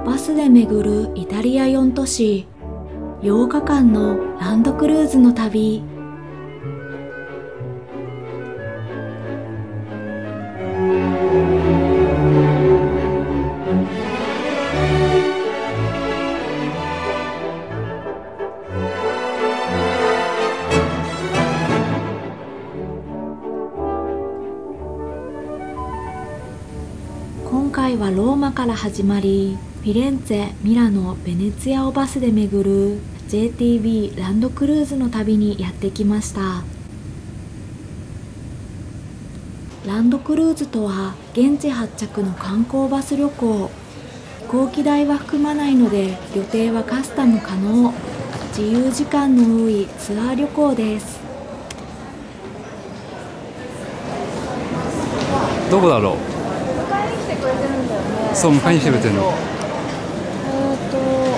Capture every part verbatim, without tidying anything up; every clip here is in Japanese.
バスで巡るイタリアよん都市、ようかかんのランドクルーズの旅。今回はローマから始まり、フィレンツェ、ミラノ、ベネツィアをバスで巡る ジェーティービー ランドクルーズの旅にやってきました。ランドクルーズとは現地発着の観光バス旅行。飛行機代は含まないので予定はカスタム可能。自由時間の多いツアー旅行です。 どこだろう。 迎えに来てくれてるんだよね。 そう、迎えに来てくれてるの。 えー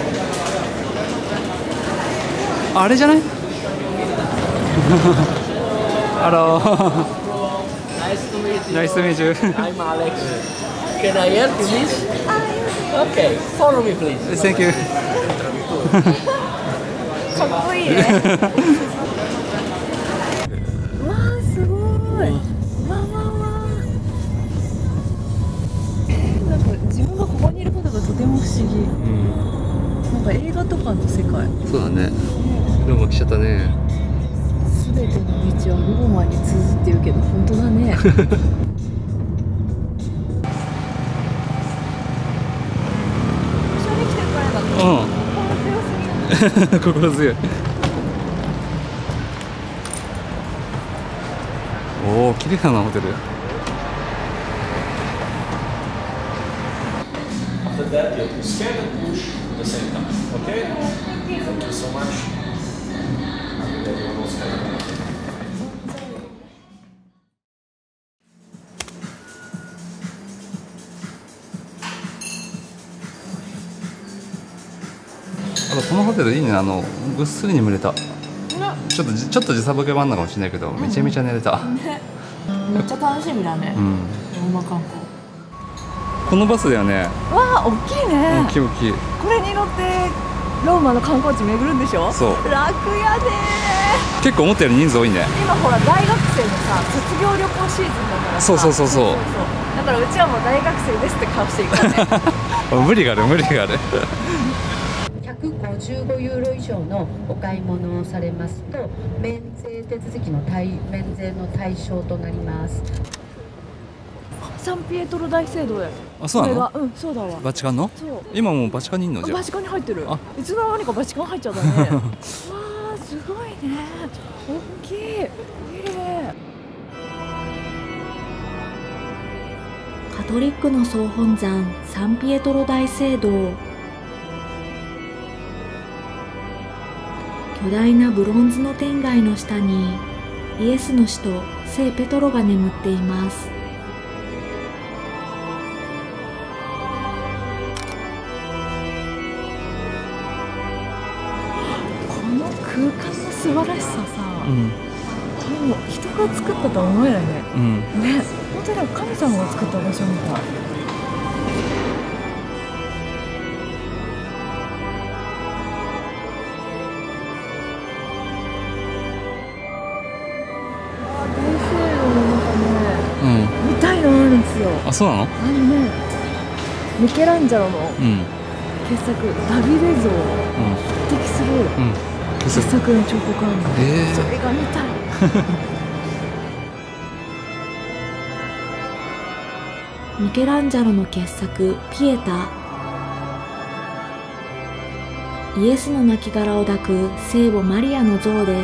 とあれじゃない？ハロー。 Nice to meet you. Nice to meet you. I'm Alex. Can I help you, please? Okay, follow me, please. Thank you. かっこいいね。わあ、すごい。わあわあわあ。なんか自分がここにいることがとても不思議。 うん、 なんか映画とかの世界。 そうだね。ローマ来ちゃったね。 すべての道はローマに通ずって言うけど本当だね。一緒に来てくれたの。 うん。 心強すぎる。 心強い。おお、綺麗だなホテル。 After that, you have to scan and push at the same time. Okay? Thank you so much. あとこのホテルいいね。あのぐっすり眠れた。ちょっとちょっと時差ボケもあんのかもしれないけど、めちゃめちゃ寝れた。 ね、めっちゃ楽しみだね。 うん。 ローマ観光。 このバスだよね。 わあ、大きいね。 大きい大きい。 これに乗ってローマの観光地巡るんでしょ。 そう。 楽やでー。 結構思ったより人数多いね。 今ほら大学生のさ、卒業旅行シーズンだからさ。 そうそうそうそう。 だからうちはもう大学生ですって顔していくからね。 無理がある無理がある。 ひゃくごじゅうごユーロ以上のお買い物をされますと免税手続きの対免税の対象となります。 サンピエトロ大聖堂や。 あ、そうなの？ うん、そうだわ。 バチカンの？ そう。 今もうバチカンにいんのじゃあ。 バチカンに入ってる。 あ、 いつの間にかバチカン入っちゃったね。わあ、すごいね。大きい。綺麗。 カトリックの総本山サンピエトロ大聖堂。巨大なブロンズの天蓋の下にイエスの使徒聖ペトロが眠っています。 この空間の素晴らしささ、 うん、 もう人が作ったとは思えないね。 うん、 ね、本当に神様が作った場所みたい。みたいのあるんですよ。 あ、そうなの？ あのね、ミケランジェロのうん傑作、ダビデ像に匹敵するうん傑作の彫刻あるの。 えー、 それが見たい。 ミケランジェロの傑作ピエタ。イエスの亡骸を抱く聖母マリアの像です。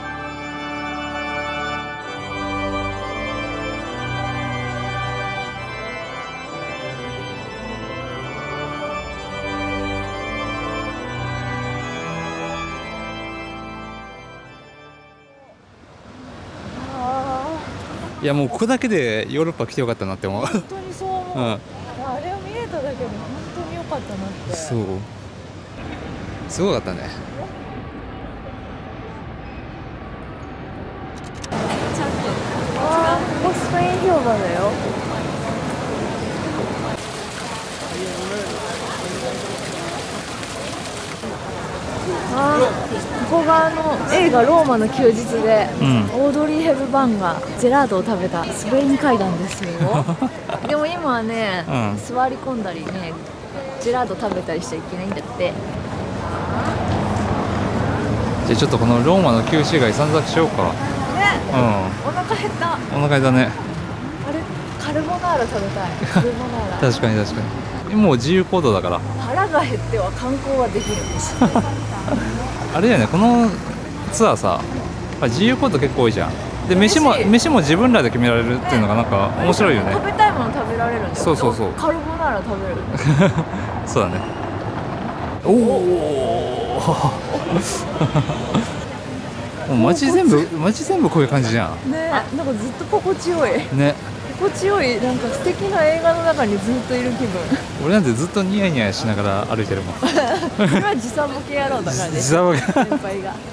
いやもうここだけでヨーロッパ来てよかったなって思う。 本当にそう思う。うん、あれを見れただけで本当に良かったなって。 そう。すごかったね。 ちゃんと。ああ、ここスペイン広場だよ。 ここがあの映画「ローマの休日」で、 うん、 オードリー・ヘブバーンがジェラートを食べたスペイン階段ですよでも今はね、うん、座り込んだりねジェラート食べたりしちゃいけないんだって。 じゃあちょっとこのローマの旧市街散策しようかね。 うん、お腹減った。 お腹減ったね。 あれカルボナーラ食べたい。カルボナーラ確かに確かに。もう自由行動だから腹が減っては観光はできるんですあれだよね、このツアーさ自由行動結構多いじゃん。で飯も飯も自分らで決められるっていうのがなんか面白いよね。 食べたいもの食べられるんだよ。 そうそうそう。 カルボナーラ食べるそうだね。おおもう街全部街全部こういう感じじゃんね。なんかずっと心地よいね。 心地よい、なんか素敵な映画の中にずっといる気分俺なんてずっとニヤニヤしながら歩いてるもんそれは時差ボケ野郎だからね。時差ボケ先輩が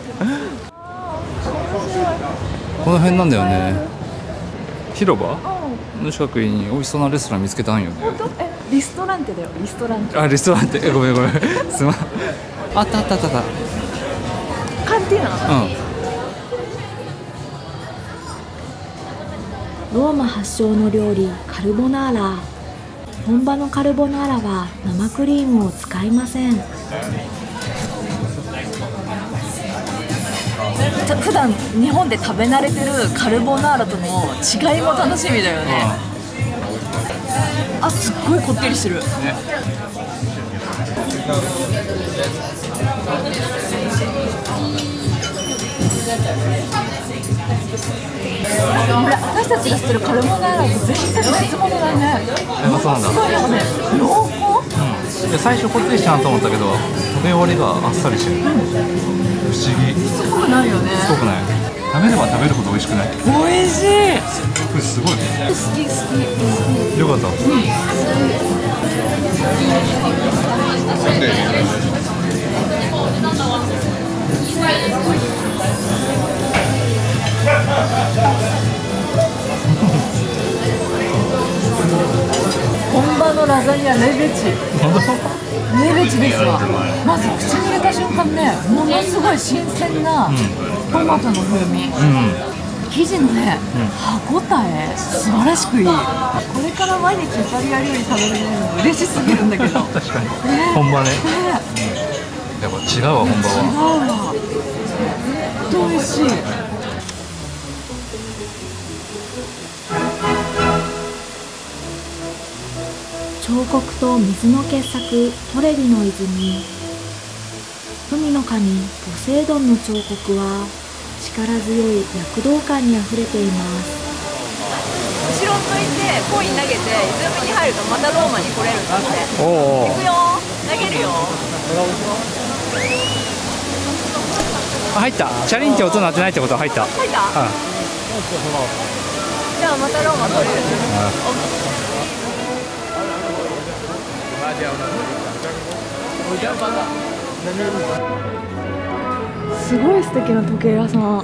この辺なんだよね。広場の近くに美味しそうなレストラン見つけたんよね。 本当？え、リストランテだよ、リストランテ。 あ、リストランテ、え、ごめんごめんすまんあったあったあったあったカンティーナ。 うん。 ローマ発祥の料理カルボナーラ。本場のカルボナーラは生クリームを使いません。 普段日本で食べ慣れてるカルボナーラとの違いも楽しみだよね。あ、すっごいこってりしてる、ね。私たちが知ってるカルボナーラと全然別物だね。 あ、そうなんだ。 すごいなんかね、濃厚。 うん。いや最初こってりしたなと思ったけど、食べ終わりがあっさりしてる。うん、不思議。 すごくないよね。 すごくない。食べれば食べるほど美味しくない。 美味しい。 これすごい。好き好き。 よかった。うん、 本場のラザニアレベチレベチですわ。まず口に入れた瞬間ね、ものすごい新鮮なトマトの風味、うん、生地のね、うん、歯ごたえ素晴らしくいい。これから毎日イタリア料理食べれるの嬉しすぎるんだけど確かに、ね、本場ね、ね、やっぱ違うわ、本場は。 違うわ、ほんと美味しい。 彫刻と水の傑作トレビの泉。海の神ポセイドンの彫刻は力強い躍動感にあふれています。 後ろ向いてコイン投げて泉に入るとまたローマに来れるんだって。 おうおう、 行くよ、投げるよ。 あ、入った。チャリンって音鳴ってないってことは入った。 入った、うん、じゃあまたローマ来れる、うん。すごい素敵な時計屋さん。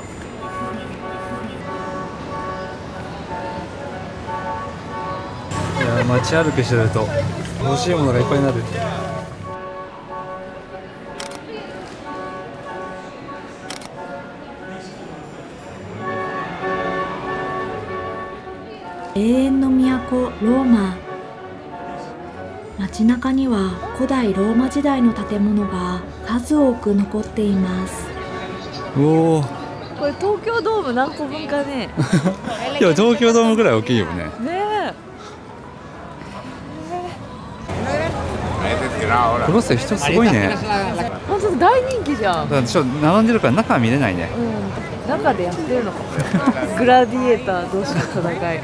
いや、街歩きしてると欲しいものがいっぱいになる。 永遠の都ローマ。街中には古代ローマ時代の建物が数多く残っています。 おお、 これ東京ドーム何個分かねいや、東京ドームぐらい大きいよね。 ねえ、 クロス人すごいね。 本当大人気じゃん。 だからちょっと並んでるから中は見れないね。 うん、中でやってるのかもグラディエーター同士の戦い。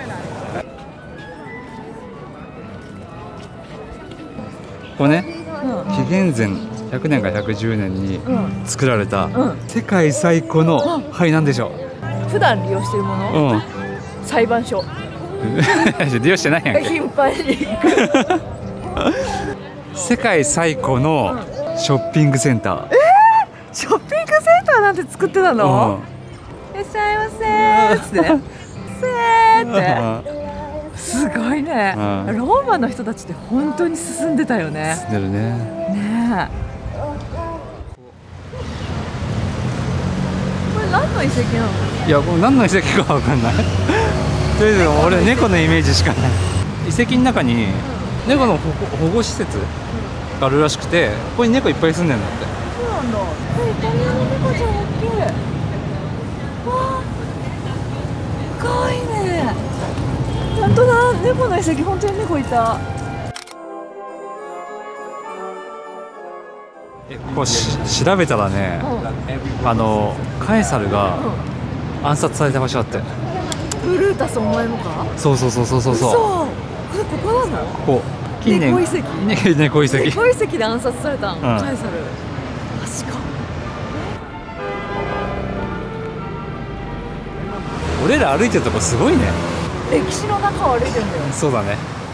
これね、うん、紀元前ひゃくねんからひゃくじゅうねんに作られた、うん、世界最古の、うん、はい何でしょう。 普段利用してるもの、うん、裁判所利用してないやんけ。 頻繁に行く世界最古のショッピングセンター。 えー、ショッピングセンターなんて作ってたの、うん、いらっしゃいませーっつってせーってすごいね、うん、ローマの人たちって本当に進んでたよね。 進んでるね。 ねえ。 何の遺跡なの？ いやこれ何の遺跡かわかんないとりあえず俺猫のイメージしかない。遺跡の中に猫の保護保護施設があるらしくて、ここに猫いっぱい住んでるんだって。 そうなんだ。え、イタリアの猫ちゃん大きい。わあ、かわいいね。本当だ、猫の遺跡、本当に猫いた。 えこうし調べたらね、あのカエサルが暗殺された場所だって。 ブルータスお前もか？ そうそうそうそうそうそう。 嘘。これここなの？ ここ近年猫遺跡？ ね猫遺跡。 猫遺跡で暗殺されたん、 んカエサル。確か。 俺ら歩いてるとこすごいね。 歴史の中を歩いてるんだよ。 そうだね。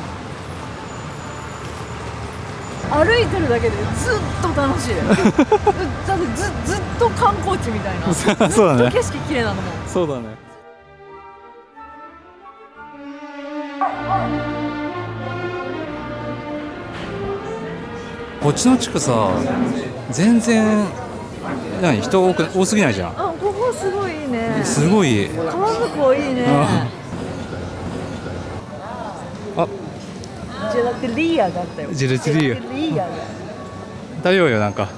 歩いてるだけでずっと楽しい。だってずずっと観光地みたいな。 そうだね。 ずっと景色綺麗なのもん。 そうだね。こっちの地区さ、全然何人多く多すぎないじゃん。 あ、ここすごいいいね。 すごい。 川向こういいね。 あ、 ジェラテリアがあったよ。 ジェラテリアジェラテリアが。 食べようよなんか。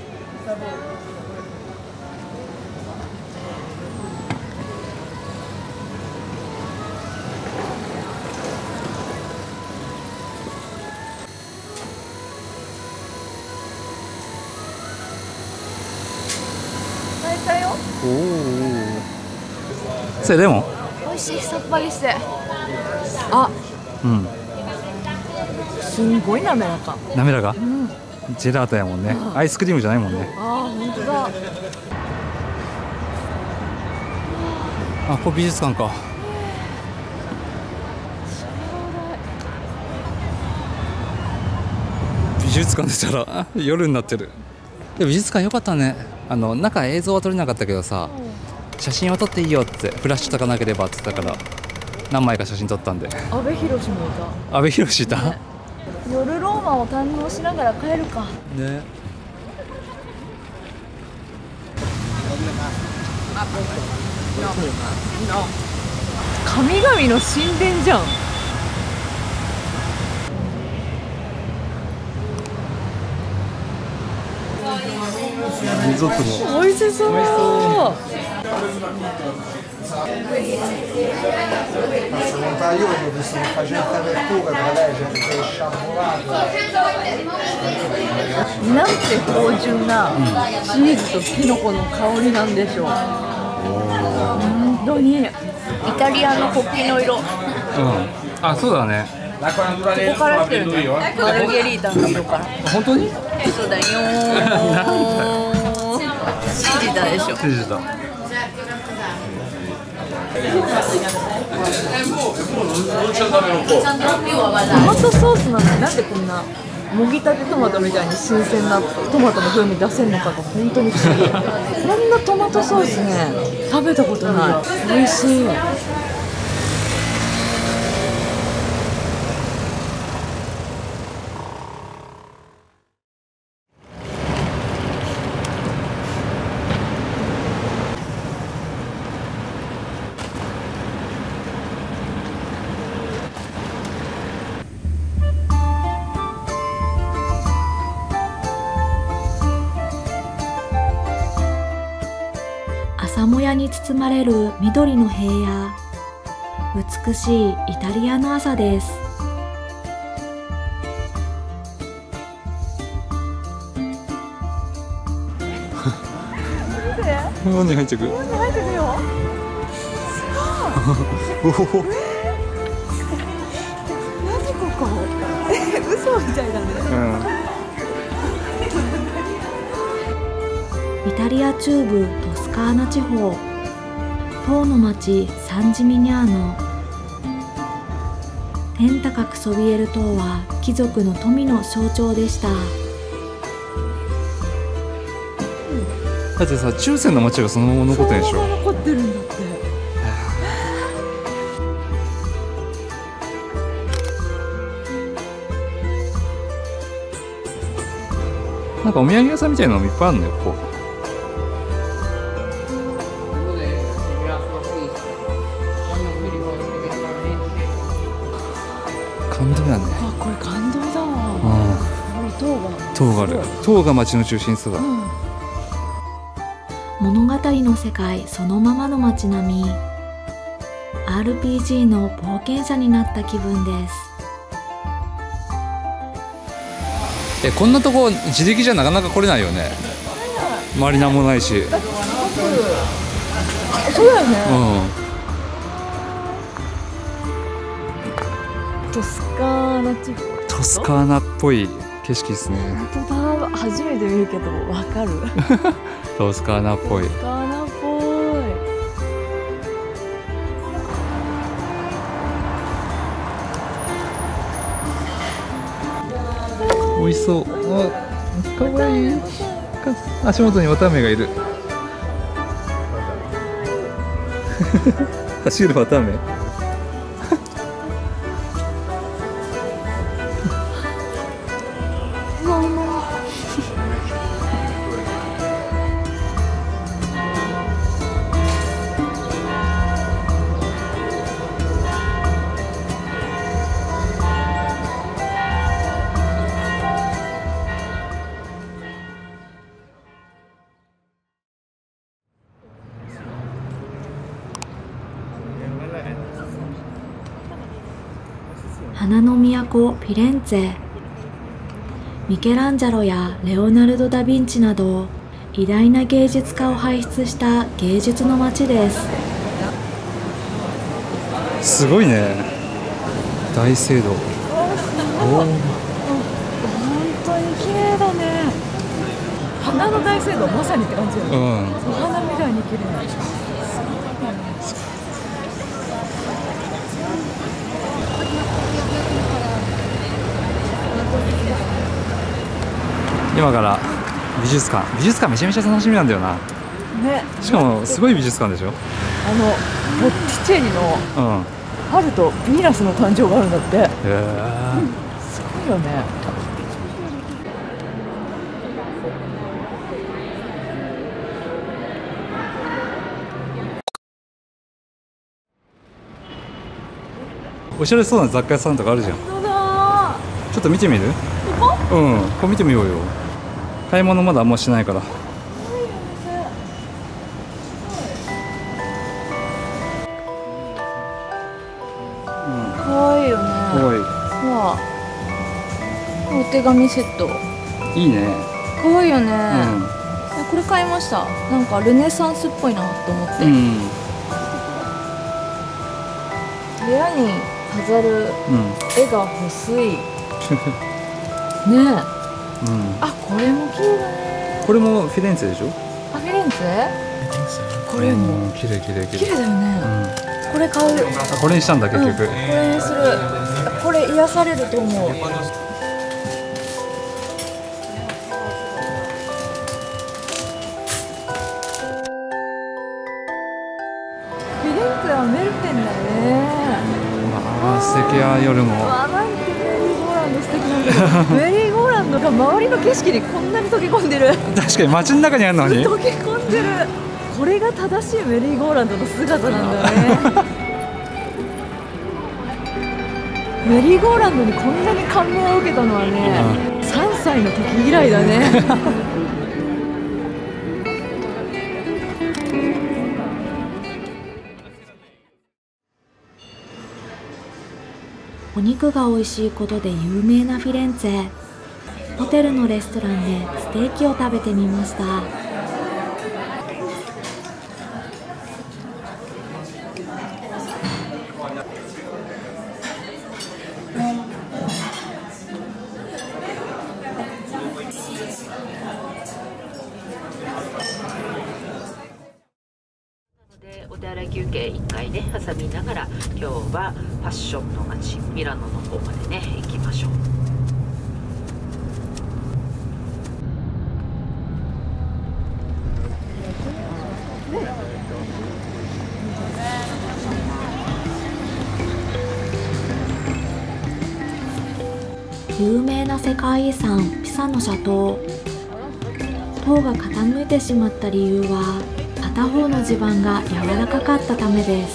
炊いたよ。 おお。それレモン？ 美味しい、さっぱりして。あ、 うん。 すんごい滑らか。 滑らか？ うん。 ジェラートやもんね。アイスクリームじゃないもんね。 あー、本当だ。 あ、ここ美術館か。美術館出たら夜になってる。でも美術館良かったね。あの中映像は撮れなかったけどさ、写真は撮っていいよってフラッシュとかなければって言ったから何枚か写真撮ったんで。 阿部寛もいた。 阿部寛いた、 ね、夜ローマを堪能しながら帰るか。 ね。 神々の神殿じゃん。 リゾットも美味しそう。 Io ho visto che faceva apertura tra lei, c'è che sciambolato. なんて芳醇なチーズとキノコの香りなんでしょう。本当にイタリアの国旗の色。こうん。あ、そうだね。 こから来てるんだよ。マルゲリータの色から。 本当に？ そうだよー。信じたでしょ。 信じた。 トマトソースなのになんでこんなもぎたてトマトみたいに新鮮なトマトの風味出せるのかが本当に不思議。こんなトマトソースね、食べたことない。美味しい。 朝もやに包まれる緑の平野。美しいイタリアの朝です。 何入ってくる？ 何入ってくるよ。 おお。 何ここ？え、嘘みたいだね。 イタリア中部トスカーナ地方、塔の町サンジミニャーノ。天高くそびえる塔は貴族の富の象徴でした。 だってさ、中世の町がそのまま残ってるでしょ。 そのまま残ってるんだって。 なんかお土産屋さんみたいなのもいっぱいあるのよ、ここ。 塔がある。塔が街の中心そうだ。 物語の世界そのままの街並み。アールピージー の冒険者になった気分です。 え、こんなとこ自力じゃなかなか来れないよね。周りなんもないし。 そうだよね、 うん、 トスカーナ地方。 トスカーナっぽい景色ですね。 本当だ、初めて見るけどわかる。 トスカーナっぽい。 トスカーナっぽい。 美味しそう。あ、かわいい。足元にわたあめがいる。走るわたあめ。 花の都フィレンツェ。ミケランジェロやレオナルド・ダ・ヴィンチなど偉大な芸術家を輩出した芸術の街です。 すごいね。大聖堂。おお。 本当に綺麗だね。花の大聖堂まさにって感じよね。 うん。 お花みたいに綺麗。 今から美術館。美術館めちゃめちゃ楽しみなんだよな。 ね。 しかもすごい美術館でしょ。 あのボッティチェリのうん。 春とヴィーナスの誕生があるんだって。 へえ。 すごいよね。 おしゃれそうな雑貨屋さんとかあるじゃん。 そうだ。 ちょっと見てみる？ ここ？ うん、ここ見てみようよ。買い物まだあんましないから。 かわいいよね。 かわいい。 わあ、お手紙セット。 いいね。 かわいいよね。 うん。 いやこれ買いました。なんかルネサンスっぽいなと思って。 うん。 部屋に飾るうん。 絵が欲しい。ねえ。 うん。 あ、これも綺麗だね。 これもフィレンツェでしょ？ あ、フィレンツェ？これもうん、綺麗綺麗綺麗。 綺麗だよね。 うん。 これ買う。 あ、これにしたんだ結局。 うん、これにする。これ癒されると思う。フィレンツェはメルペンだね。 ああ、素敵や夜も。 わ、なんてメリーゴーランド素敵なんだけど。メリーゴーランドが周りの景色にこんなに溶け込んでる。 確かに街の中にあるのに。 溶け込んでる。これが正しいメリーゴーランドの姿なんだね。メリーゴーランドにこんなに感銘を受けたのはね、さんさいの時以来だね。 お肉が美味しいことで有名なフィレンツェ。ホテルのレストランでステーキを食べてみました。 お手洗い休憩いっかいね挟みながら、今日はファッションの街ミラノの方までね行きましょう。 有名な世界遺産ピサの斜塔。塔が傾いてしまった理由は片方の地盤が柔らかかったためです。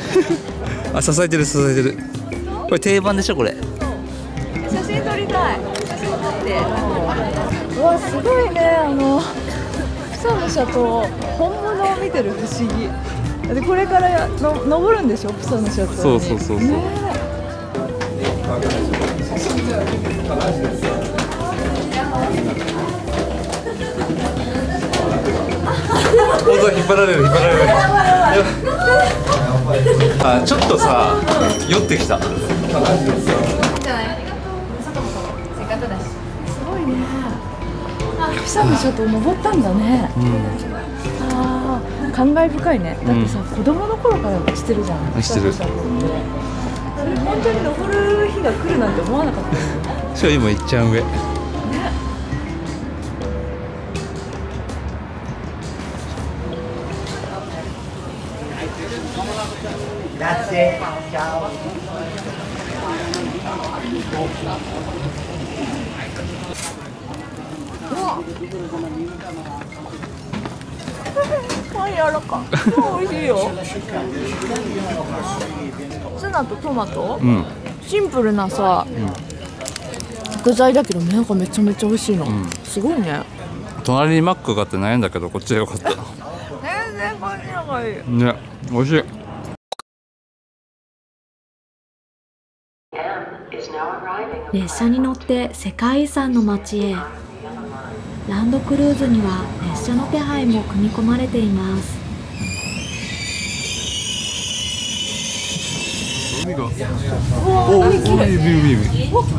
あ、支えてる支えてる。これ定番でしょこれ。 写真撮りたい。写真撮って。うわすごいね、あのプサの斜塔、本物を見てる不思議。でこれからの登るんでしょ、プサの斜塔に。 そうそうそうそう。ね、引っ張られる引っ張られる。あ、ちょっとさ、酔ってきた。すごいね。あ、プサの斜塔登ったんだね。うん、ああ、感慨深いね。だってさ、うん、子供の頃からしてるじゃん。 してる。 それ本当に登る日が来るなんて思わなかったよ。 しかも今行っちゃう上。 パン柔らか。美味しいよ。ツナとトマト、うん、シンプルなさ、うん、具材だけどなんかめちゃめちゃ美味しいの、うん、すごいね。 隣にマックがあって悩んだけどこっちでよかった。 全然こっちの方がいいね、美味しい。 列車に乗って世界遺産の街へ。ランドクルーズには列車の手配も組み込まれています。 海が、 おお、海きれい。 海、海、 すごい。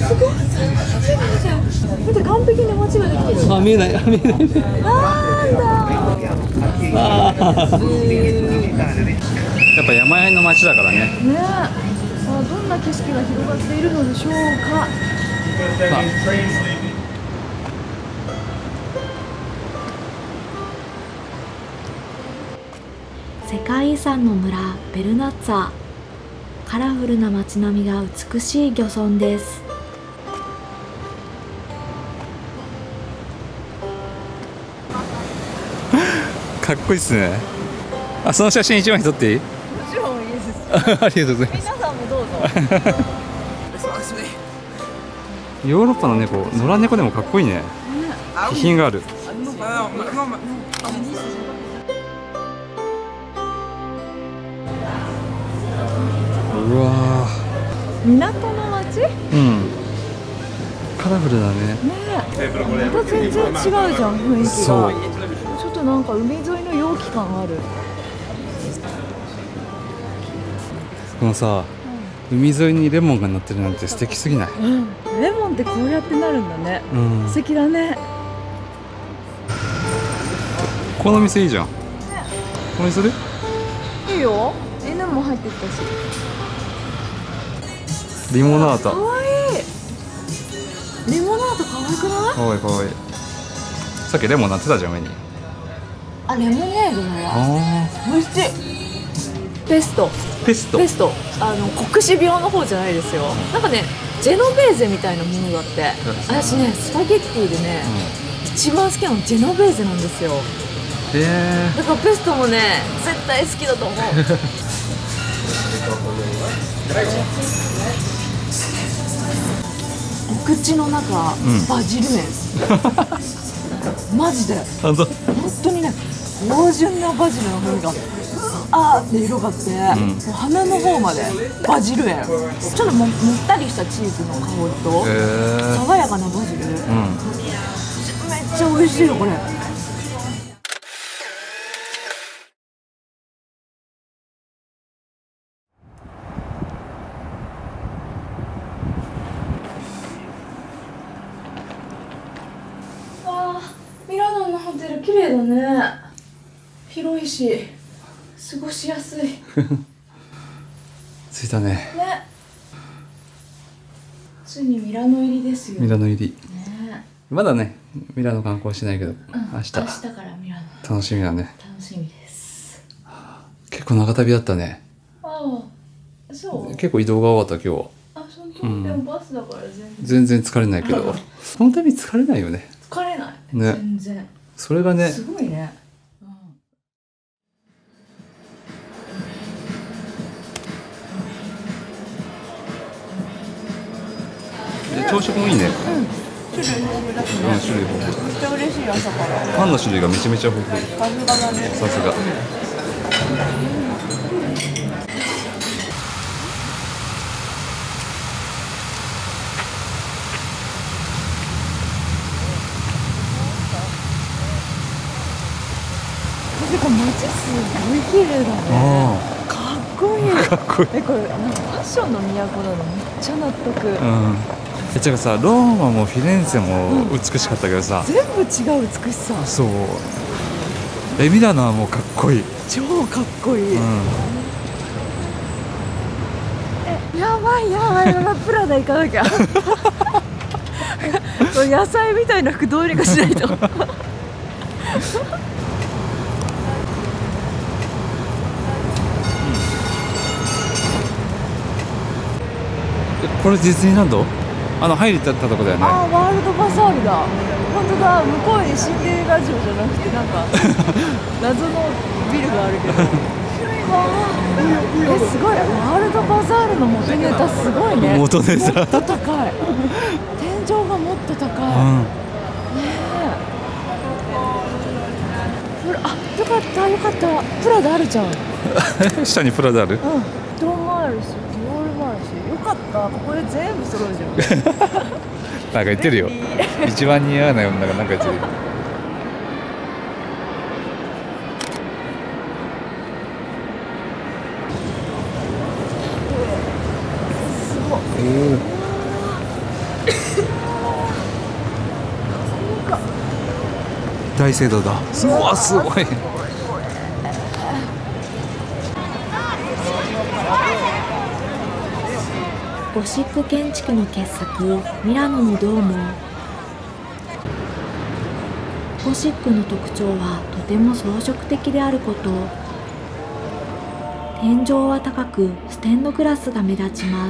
見て、完璧に街ができてる。 あ、見えない、見えない。 なんだ。 やっぱ山あいの街だからね。 ね。あ、どんな景色が広がっているのでしょうか。 世界遺産の村ベルナッツァ。カラフルな街並みが美しい漁村です。 かっこいいっすね。あ、その写真一枚撮っていい？ もちろんいいです。 ありがとうございます。 皆さんもどうぞ。 ヨーロッパの猫、野良猫でもかっこいいね。気品がある。うわー、港の街？うん。 カラフルだね。 ねえ。また全然違うじゃん、雰囲気が。そう。ちょっとなんか海沿いの陽気感ある。 このさ、うん、海沿いにレモンがなってるなんて素敵すぎない？ うん。レモンってこうやってなるんだね。うん。素敵だね。 この店いいじゃん。ね、この店で？ いいよ。犬も入ってったし。 リモナータ。 かわいい。リモナータかわいくない？ かわいいかわいい。さっきレモンなってたじゃん上に。 あ、レモネードだよ。美味しい。ペスト。 ペスト。 ペスト。あの黒死病の方じゃないですよ。なんかね、ジェノベーゼみたいなものがあって、私ねスパゲッティでね、うん、一番好きなのジェノベーゼなんですよ。 へえ。 だからペストもね絶対好きだと思う。お口の中、うん、バジル麺。マジで。本当にね、芳醇なバジルの風味があーって広がって、うん、鼻の方までバジル塩。ちょっと も, もったりしたチーズの香りと爽やかなバジル、うん、めっちゃ美味しいよこれ。ミラノのホテル綺麗だね。広いし過ごしやすい。 着いたね。 ね。ついにミラノ入りですよ。 ミラノ入り。ね。まだね、ミラノ観光してないけど、うん、明日。 明日からミラノ。 楽しみだね。 楽しみです。 結構長旅だったね。 ああ、そう。 結構移動が多かった今日は。 あ、本当。うん、でもバスだから全然。 全然疲れないけど、その度疲れないよね。 疲れない。 ね。 全然。 それがね。 すごいね。 朝食もいいね。 種類豊富だしね。 うん、種類豊富。 めっちゃ嬉しい朝から。 パンの種類がめちゃめちゃ豊富。 さすがだね。 さすが。 てか街すごい綺麗だね。かっこいい。 かっこいい。 え、これなんかファッションの都なの。めっちゃ納得。 うん。え、違うさ、ローマもフィレンツェも美しかったけどさ、 全部違う美しさ。 そう。え、ミラノはもうかっこいい。 超かっこいい。 うん。 え、やばいやばいやばい、プラダ行かなきゃ。これ野菜みたいな服どうにかしないと。 これディズニーランド？あの入れたとこだよね。 あー、ワールドバザールだ。本当だ、向こうにシンデレラ城じゃなくてなんか謎のビルがあるけど。え、すごい。ワールドバザールの元ネタすごいね。 元ネタもっと高い。天井がもっと高い。 うん。 ねえ。プラ、あ、よかったよかった。プラダあるじゃん。 下にプラダある？ うん。ドームあるし、ディオールもあるし、よかった。ここで全部揃うじゃん。 なんか言ってるよ。一番似合わない女がなんか言ってる。 すごい。 大聖堂だ。すごいすごい。 ゴシック建築の傑作ミラノのドーム。ゴシックの特徴はとても装飾的であること。天井は高くステンドグラスが目立ちます。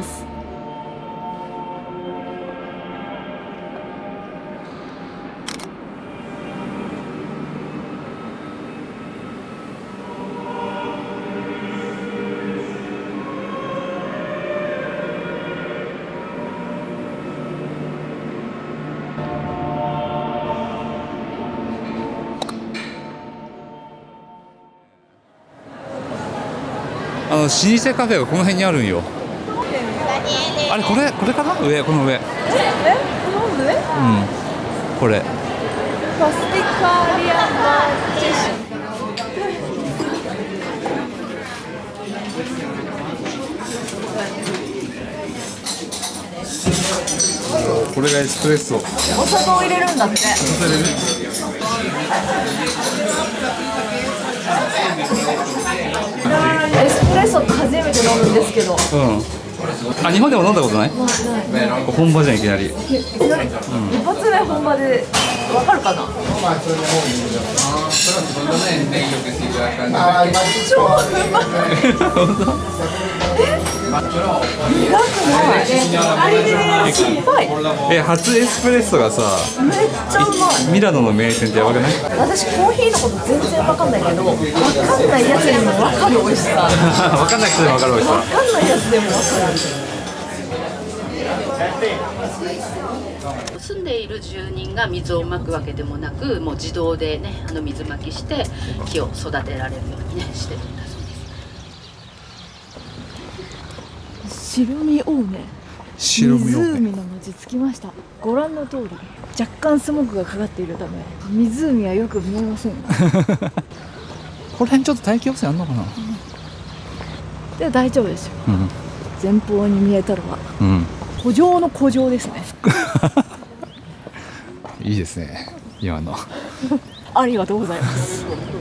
あの老舗カフェがこの辺にあるんよ。あれこれこれかな？上この上。 え、この上？ うん。これ。 パスティカリアンバーチェシ。 これがエスプレッソ。 お砂糖入れるんだって。エスプレッソ初めて飲むんですけど。 うん。あ、日本でも飲んだことない？本場じゃんいきなり。 一発目本場でわかるかな？超うまい。苦くない。酸っぱい。 え、初エスプレッソがさ、 めっちゃうまい。 ミラノの名店ってやばくない？ 私コーヒーのこと全然わかんないけど、わかんないやつにもわかる美味しさ。 わかんない人でもわかる美味しさ。 わかんないやつでもわかる。 住んでいる住人が水をまくわけでもなく、もう自動でね、あの水まきして木を育てられるようにねしてるんだそうです。 白身多め。 白身多め。 湖の文字つきました。ご覧の通り、若干スモークがかかっているため、湖はよく見えません。 この辺ちょっと大気汚染あんのかな？ で大丈夫ですよ。 うん。 前方に見えたのは、 うん。 古城の古城ですね。 いいですね。今の。 ありがとうございます。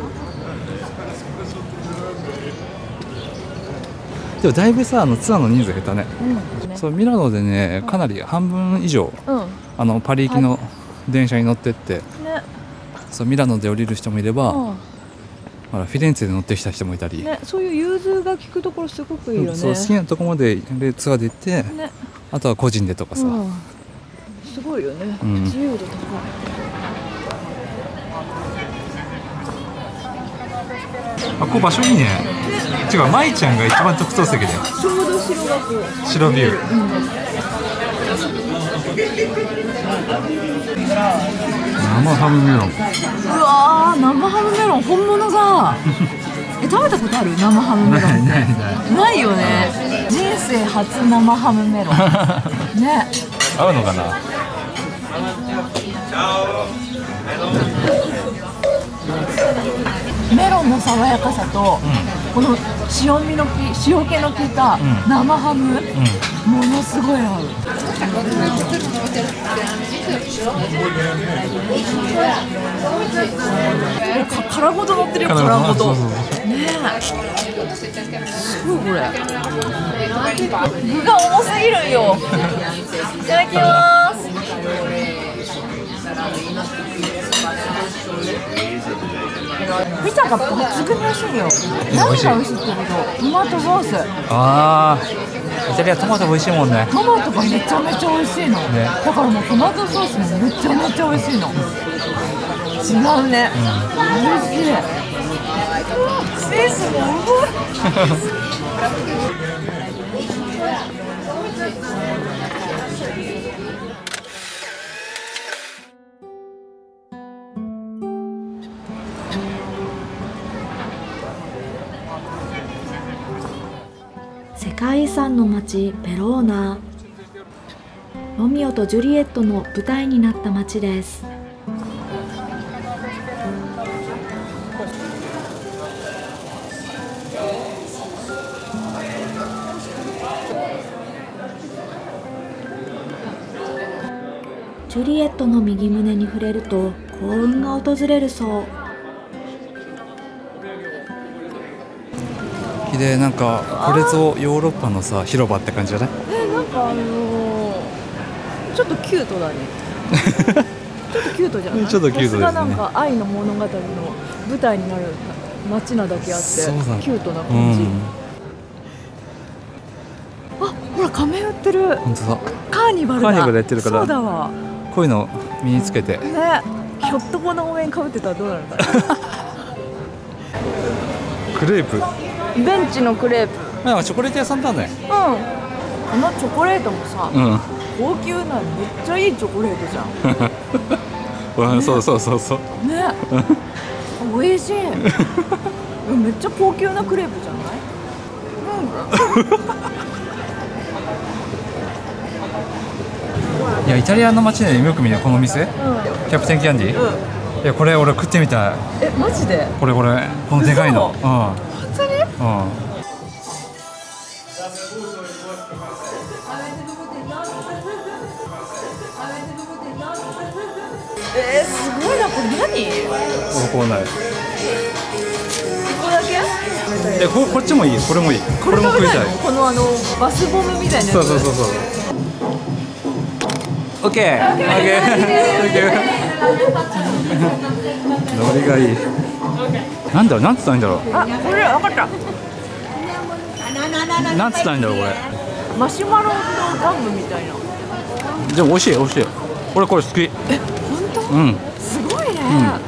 でもだいぶさ、あのツアーの人数減ったね。 うん、ね。 そう、ミラノでね、かなり半分以上、 うん。 あのパリ行きの電車に乗ってって、 ね。 そうミラノで降りる人もいれば、 うんほらフィレンツェで乗ってきた人もいたり、 ね、そういう融通が利くところすごくいいよね。 そう好きなとこまでツアーで行って、 ね、 あとは個人でとかさ、 うん、すごいよね、 うん、 自由度高い。 あ、ここ場所いいね。違う、舞ちゃんが一番特等席だよ。 ちょうど白がこう白ビュー、 うん生ハムメロン。 うわー、生ハムメロン本物だ。え、食べたことある？生ハムメロン。 ないないない。 ないよね。人生初生ハムメロン。ね。 合うのかな。 メロンの爽やかさと、うん、この塩味のき塩気の効いた生ハム、うん、ものすごい合う。か殻ごと乗ってるよ、殻ごと。ねえ。すごいこれ。具が重すぎるよ。いただきます。ピザが抜群に美味しいよ。何が美味しいってこと？トマトソース。ああ、イタリアトマト美味しいもんね。 トマトがめちゃめちゃ美味しいの。ね、だからもうトマトソースもめちゃめちゃ美味しいの。違うね。うん、美味しい。センスもうまい。 世界遺産の町ベローナ。ロミオとジュリエットの舞台になった町です。ジュリエットの右胸に触れると幸運が訪れるそう。 でなんかこれぞヨーロッパのさ広場って感じじゃない？ え、なんかあのー、ちょっとキュートだね。ちょっとキュートじゃない？ ちょっとキュートですね。 さすがなんか愛の物語の舞台になる街なだけあってキュートな感じ。うん、あ、ほら仮面売ってる。本当だ。カーニバルだ。 カーニバルやってるから。 そうだわ。 こういうの身につけて。 ね、ひょっとこのお面かぶってたらどうなるかな。 クレープ。 ベンチのクレープ。 まあチョコレート屋さんだね。 うん。このチョコレートもさ、うん、高級なめっちゃいいチョコレートじゃん。ね、 そうそうそうそう。 ね。美味しい。めっちゃ高級なクレープじゃない？うん。 いやイタリアの街でよく見るこの店、うん、キャプテンキャンディー。うん、いやこれ俺食ってみたい。 え、マジで？ これこれこのでかいの。うん。 本当に？うん。えー、すごいな、これ何？ わかんない。 ここだけ？ え、ここっちもいい、これもいい。これも食いたい。 このあのバスボムみたいなやつ。 そうそうそうそう。オッケー。オッケー。オッケー。ノリがいい。なんだろう、なんつったらいいんだろう。 あ、これわかった。 なんつったらいいんだろうこれ。 マシュマロのガムみたいな。 でも美味しい美味しい。俺これ好き。 え、本当？ うん。 すごいね。うん、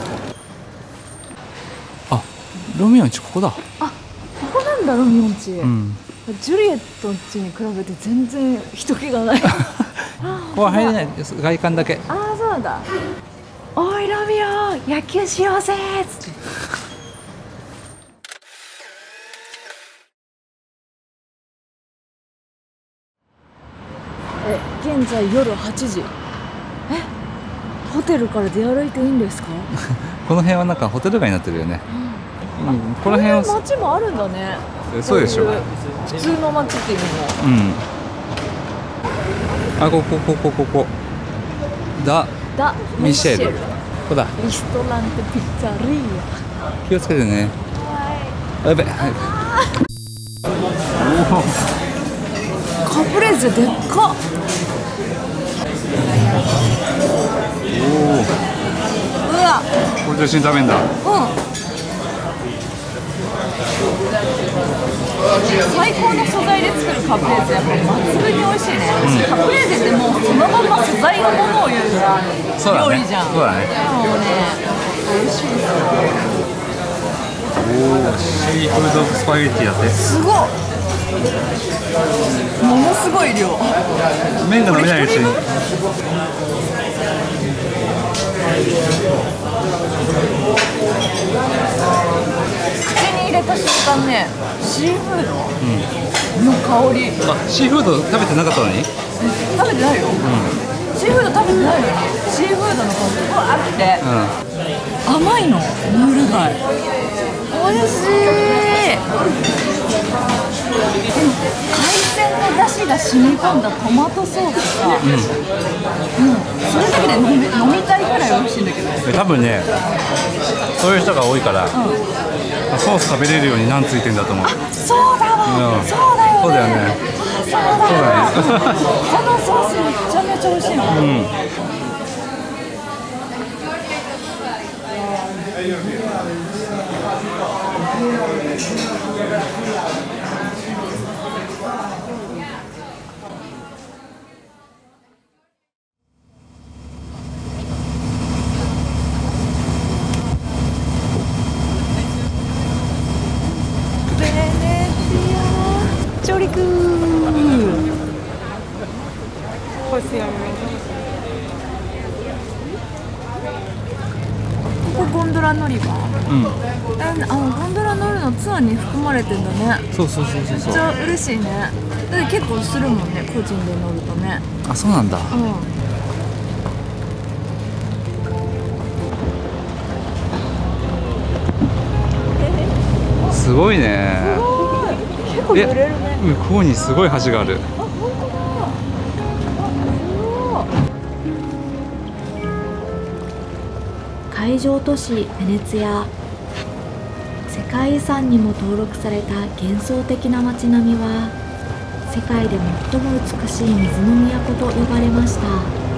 あ、ロミオン家ここだ。 あ、ここなんだロミオン家。 うん。 ジュリエットの家に比べて全然人気がない。 ここは入れないです。外観だけ。 ああ、そうだ。おいロミオ、野球しようぜーっつって。え、現在夜はちじ。え、ホテルから出歩いていいんですか？ この辺はなんかホテル街になってるよね。 うん、この辺は街もあるんだね。 そうでしょ。 普通の街っていうのも。 うん。あ、ここここここ。ダダミシェル。ここだ。 リストランテピッツァリア。 気をつけてね。はい。やべ。 カプレーゼでっか。 おお。 うわ。 これと一緒に食べんだ。うん。 最高の素材で作るカプレーゼやっぱ抜群に美味しいね。うん、カプレーゼってもうそのまま素材のものを言う料理じゃん。 そうだね。 もうね、美味しいですよ。 おお、シーフードスパゲッティだって。 すごっ。 ものすごい量。 麺が飲めないうちに。 口に入れた瞬間ね、シーフードの香り。 あ、シーフード食べてなかったのに？ 食べてないよ。シーフード食べてないのに、シーフードの香りがあって、甘いの、ムール貝。おいしい。海鮮の出汁が染み込んだトマトソースが、うん、もうそれだけで飲み、飲みたいくらい美味しいんだけど。 多分ね、そういう人が多いから、うん、ソース食べれるように何ついてんだと思う。 あ、そうだわ、うん、そうだよね。 そうだよね。 そうだよね。このソースめちゃめちゃ美味しいの。うん。ベネチア上陸。ここゴンドラ乗り場。うん。え、あのゴンドラ乗るのツアーに含まれてんだね。 そうそうそうそうそう。 めっちゃ嬉しいね。だって結構するもんね、個人で乗るとね。 あ、そうなんだ。 うん。 すごいね。 すごい。結構揺れるね。 向こうにすごい橋がある。 あ、本当だ。 海上都市ベネツィア。世界遺産にも登録された幻想的な街並みは世界で最も美しい水の都と呼ばれました。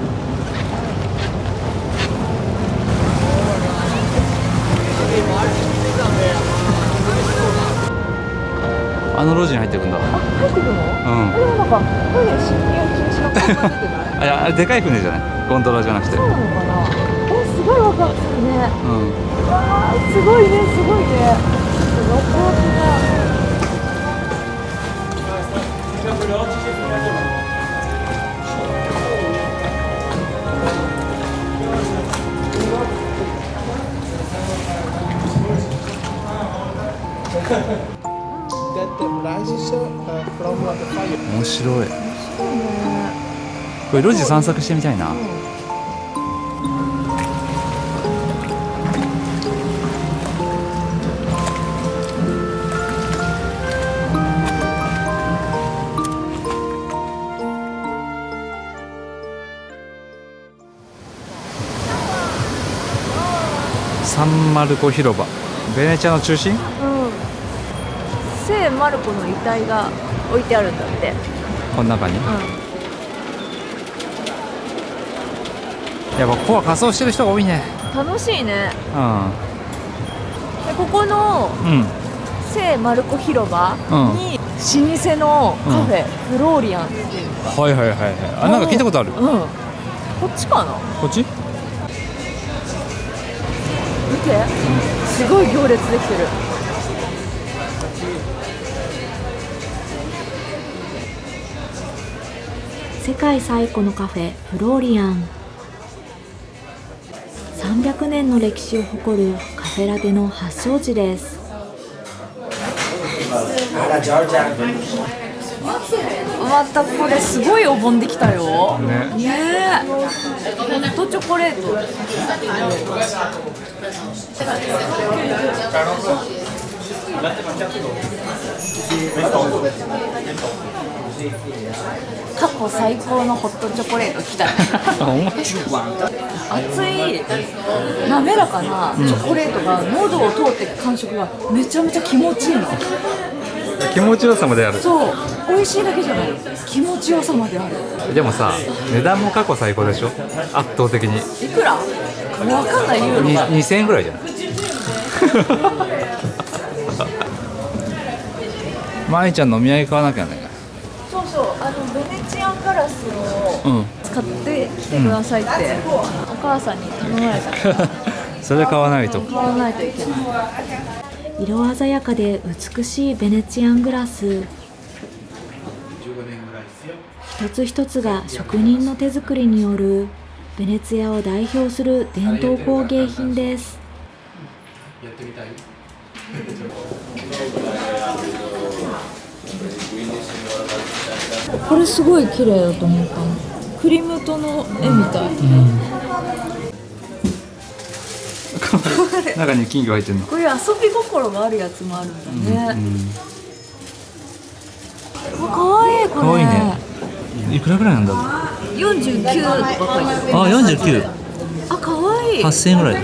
あの路地に入っていくんだ。 あ、入ってくの？うん。でもなんか船侵入禁止の看板出てない？ あ、いや、あれでかい船じゃない？ゴンドラじゃなくて。 そうなのかな。え、すごいワクワクするね。 うん。 あー、すごいね、すごいね。ワクワクだ。 面白い。これ路地散策してみたいな。サンマルコ広場、ベネチアの中心。 うん。聖マルコの遺体が置いてあるんだって。 この中に。 うん。 やっぱここは仮装してる人が多いね。 楽しいね。 うん。 でここのうん。 聖マルコ広場に老舗のカフェ、フローリアンっていう。 はいはいはいはい。あ、なんか聞いたことある。 うん。こっちかな。 こっち？ 見て、すごい行列できてる。 世界最古のカフェフローリアン。さんびゃくねんの歴史を誇るカフェラテの発祥地です。 またこれすごいお盆できたよ。 ね。 ねえ。ホットチョコレート。過去最高のホットチョコレート来たね。熱い滑らかなチョコレートが喉を通って感触がめちゃめちゃ気持ちいいの。 気持ちよさまである。 そう、美味しいだけじゃない、気持ちよさまである。 でもさ、値段も過去最高でしょ。圧倒的に。 いくら？わかんないユーロが。 にせんえんぐらいじゃない。まいちゃん飲み合い買わなきゃね。 そうそう、あのベネチアンガラスを使ってきてくださいって、うん、お母さんに頼まれたから。 それ買わないと。 買わないといけない。 色鮮やかで美しいベネチアングラス。 一つ一つが職人の手作りによるベネツィアを代表する伝統工芸品です。 やってみたい。 これすごい綺麗だと思ったの。クリムトの絵みたい。うん、 中に金魚入ってるの。 こういう遊び心があるやつもあるんだね。うんうん、かわいいこれ。かわいいね。 いくらぐらいなんだろう。 よんじゅうきゅうとか書いてある。 あ、よんじゅうきゅう。 あ、かわいい。 はっせんえんぐらい。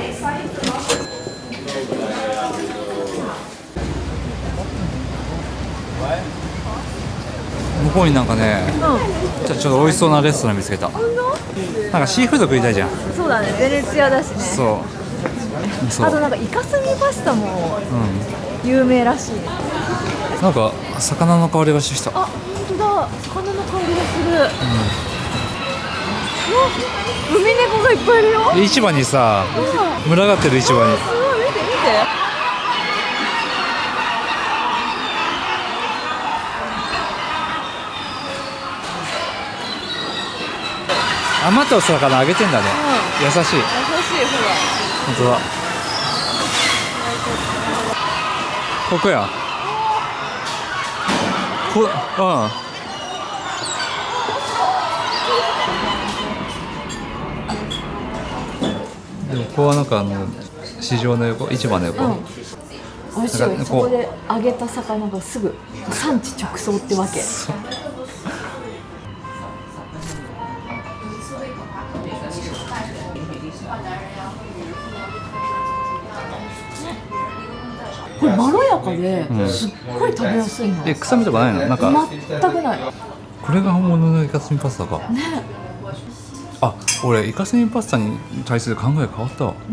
向こうになんかね、うん、ちょっと美味しそうなレストラン見つけた。なんかシーフード食いたいじゃん。 そうだね、ベネツィアだしね。 そう。そう。 あとなんかイカスミパスタも有名らしい。 うん、なんか魚の香りがしてきた。 あ、本当だ。魚の香りがする。うん、海猫がいっぱいいるよ。 市場にさ、うん、群がってる市場に。 すごい、見て見て。 余ったお魚あげてんだね。うん、優しい。優しい、ほら。本当だ。ここや。こ、うん。でもここはなんかあの市場の横、市場の横。うん、 美味しいよ。そこで揚げた魚がすぐ産地直送ってわけ。これまろやかですっごい食べやすいの。 うん、え、臭みとかないの？なんか全くない。 これが本物のイカスミパスタか。ね。あ、俺イカスミパスタに対する考え変わったわ。うん、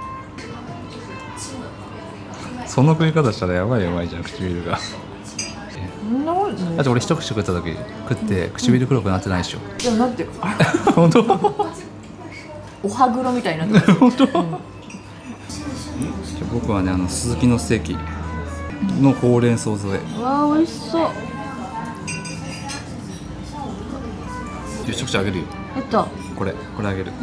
その食い方したらやばいやばいじゃん、唇が。だって俺一口食った時食って唇黒くなってないでしょ。 いや、なってる。 本当？ お歯黒みたいになってる。 本当？うん、僕はね、あのスズキのステーキのほうれん草添え。 わあ、美味しそう。 一口あげるよ。 えっと、 これ、これあげる。うん、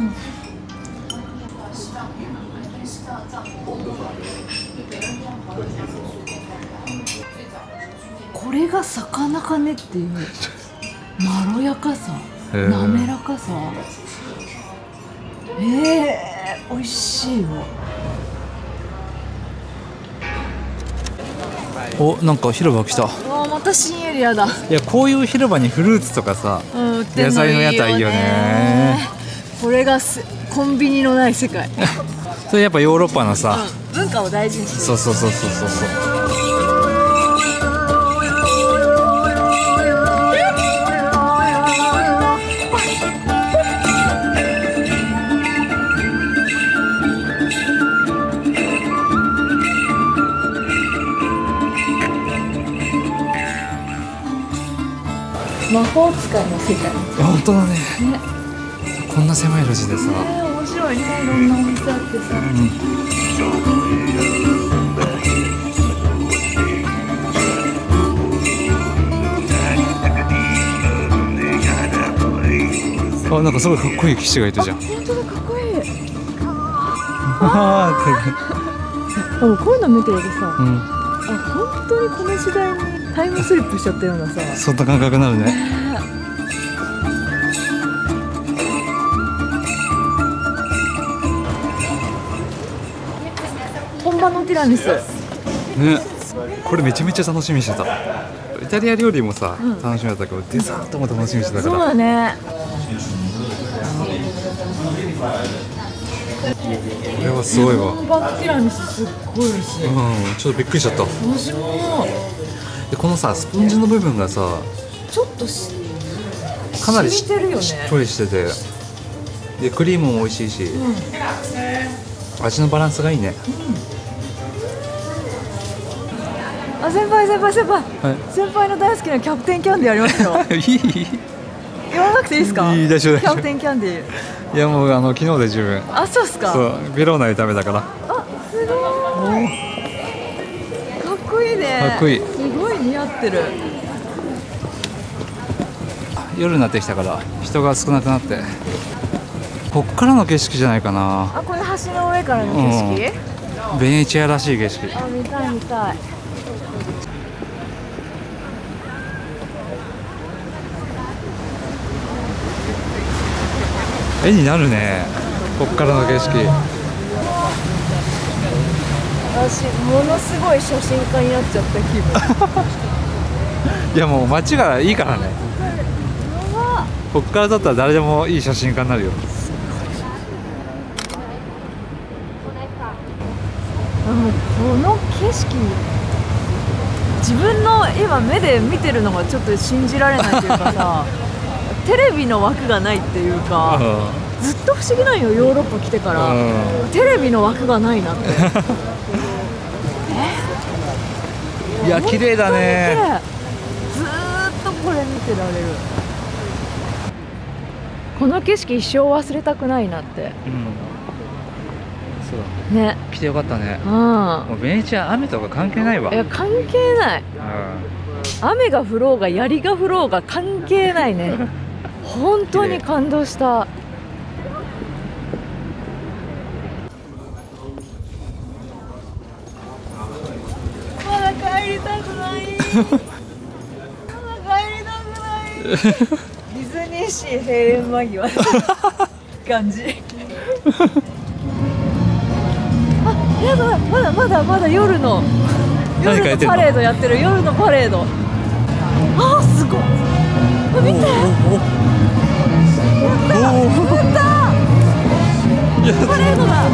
これが魚かねっていうまろやかさ、滑らかさ。ええー、美味しいよ。 お、なんか広場来た。 あ、また新エリアだ。 いや、こういう広場にフルーツとかさ、うん、野菜の屋台いいよね。 これがすコンビニのない世界。 それやっぱヨーロッパのさ、 うん、文化を大事にしてる。 そうそうそうそうそうそう。 魔法使いの世界。 本当だね。ね、こんな狭い路地でさ。ね、 面白いね、いろんなお店あってさ。 うん、あ、なんかすごいかっこいい騎士がいたじゃん。 本当だ、かっこいい。ああ、こういうの見てるとさ、うん、あ、本当にこの時代にタイムスリップしちゃったようなさ、 そんな感覚になるね。 本場のティラミスね。 これめちゃめちゃ楽しみにしてた。イタリア料理もさ、うん、楽しみだったけどデザートも楽しみにしてたから。 そうだね。 これはすごいわ。 本場のティラミスすっごい美味しい。 うん、ちょっとびっくりしちゃった。 私も。 でこのさスポンジの部分がさちょっとしかなりしっとりよね。 しっとりしてて、でクリームも美味しいし、うん、味のバランスがいいね。 うん、あ、先輩先輩先輩、はい、先輩の大好きなキャプテンキャンディーありますよ。いい言わなくていいですか？ いいでしょう。 キャプテンキャンディー。 いやもうあの昨日で十分。 あ、そうっすか。 そう、ベローナで食べたから。 あ、すごい。かっこいいね。 かっこいい。 すごい似合ってる。 夜になってきたから人が少なくなって、こっからの景色じゃないかな。 あ、この橋の上からの景色、 うん、ベネチアらしい景色。 あ、見たい見たい。 絵になるね、こっからの景色。 私ものすごい写真家になっちゃった気分。 いやもう街がいいからね。こっから撮ったら誰でもいい写真家になるよ。 あのこの景色、自分の今目で見てるのがちょっと信じられないというかさテレビの枠がないっていうか、うん、ずっと不思議なんよ、ヨーロッパ来てから、うん、テレビの枠がないなっていや綺麗だね。 ずーっとこれ見てられる。この景色一生忘れたくないなって、うん、 そうだね。来てよかったね。うん、もうベネチア雨とか関係ないわ。 いや関係ない、うん、雨が降ろうが槍が降ろうが関係ないね本当に感動した。まだ帰りたくないまだ帰りたくないディズニーシー閉園間際感じあ、やだ、まだまだまだ夜の夜のパレードやってる。夜のパレード、あーすごい、見て、やったやったパレードだ。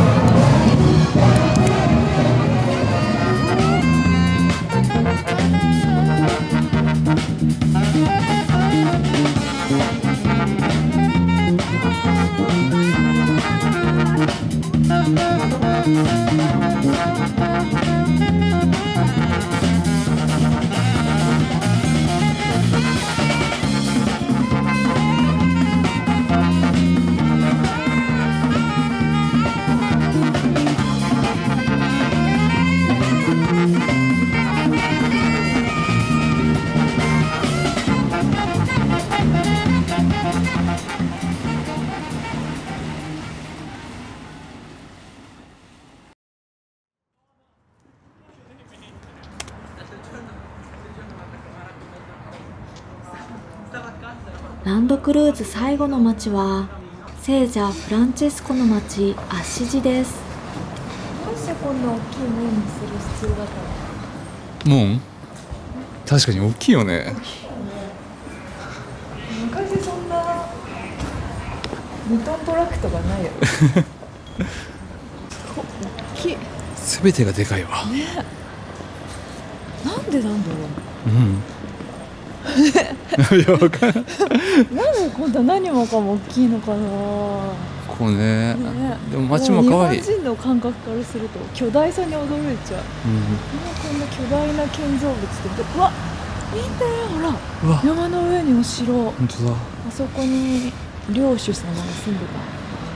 ランドクルーズ最後の町は聖者フランチェスコの町アッシジです。 どうしてこんな大きい門にする必要だったの？門？確かに大きいよね。 昔そんなにトントラクトがないよ大きい。 すべてがでかいわ、 ね、なんでなんだろう。 うんいやわかんないなんでこんな何もかも大きいのかな。 こうね、 ね、 でも街も可愛い。 日本人の感覚からすると巨大さに驚いちゃう、うん、今こんな巨大な建造物ってうわ見てほら、うわ山の上にお城。 本当だ。 あそこに領主様が住んでた。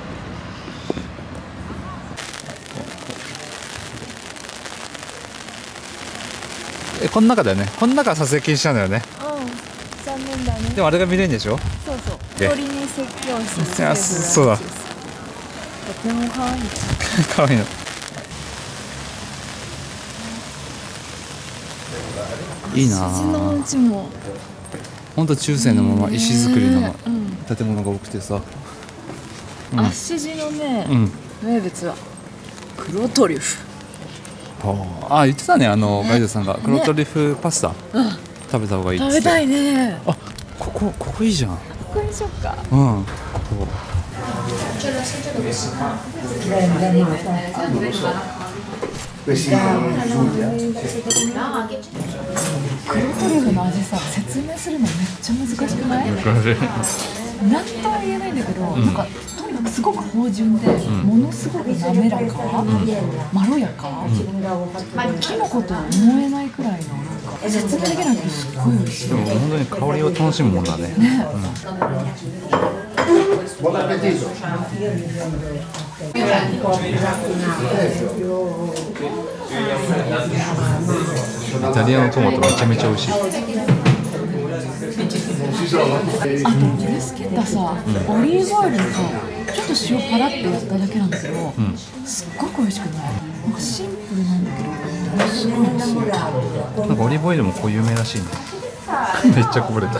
え、この中だよね。この中は撮影禁止なんだよね。 うん、残念だね。 でもあれが見れるんでしょ。 そうそう。鳥に説教室。 あ、そうだ。とても可愛い。 可愛いの。いいな。 石のうちも。 本当中世のまま石造りの建物が多くてさ。 アッシジのね、名物は黒トリュフ。 あ、言ってたね、あのガイドさんが黒トリュフパスタ食べた方がいいって。 食べたいね。 あ、ここここいいじゃん。ここにしよっか。 うん。ここ。 黒トリュフの味さ、説明するのめっちゃ難しくない？難しい。何とも言えないんだけど、うん、なんかとにかくすごく芳醇で、うん、ものすごく滑らか、うん、まろやか、うん、キノコとは思えないくらいのなんか説明できないけどすっごい美味しい。 でも本当に香りを楽しむもんだね。 ね。 イタリアのトマトめちゃめちゃ美味しい。 あとブルスケッタさ、オリーブオイルにさちょっと塩パラってやっただけなんだけど、すっごく美味しくない？なんかシンプルなんだけどすごい美味しい。 なんかオリーブオイルもこう有名らしいね。めっちゃこぼれた。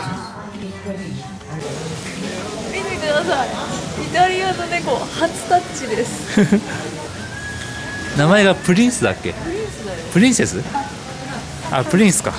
見てください、イタリアの猫初タッチです。 名前がプリンスだっけ？ プリンスだよ。 プリンセス？あ、プリンスか。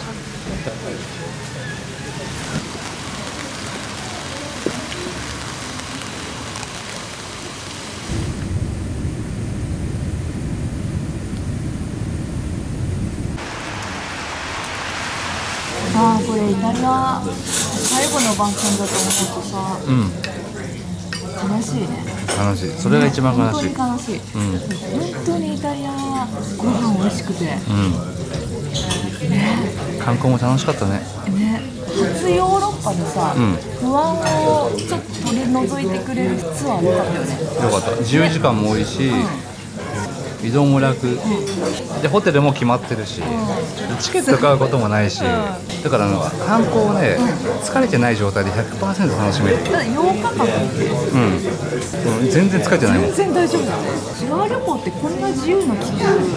あー、これイタリア最後の晩餐だと思うとさ、 うん。 悲しいね。 悲しい。それが一番悲しい。 本当に悲しい。 うん。 本当にイタリアはご飯美味しくて、 うん。 ね、 観光も楽しかったね。 ね、初ヨーロッパでさ、 うん、 不安をちょっと取り除いてくれるツアー良かったよね。 よかった。自由時間も多いし、うん、移動も楽、うん、でホテルも決まってるし、うん、チケット買うこともないし、うん、だからなんか観光をね、うん、疲れてない状態で ひゃくパーセント 楽しめる。 だようかかん、 うん、全然疲れてないもん。 全然大丈夫だね。ツアー旅行ってこんな自由な気分、うん、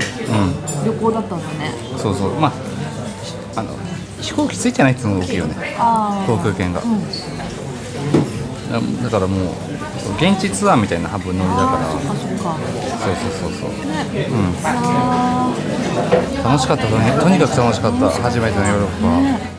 旅行だったんだね。 そうそう、まああの飛行機ついてないっていうのが大きいよね、航空券が、うん、だからもう現地ツアーみたいな半分乗りだから。 そっかそっか。 そうそうそうそう、 ね、 うん、楽しかったね。とにかく楽しかった、初めてのヨーロッパ、ね。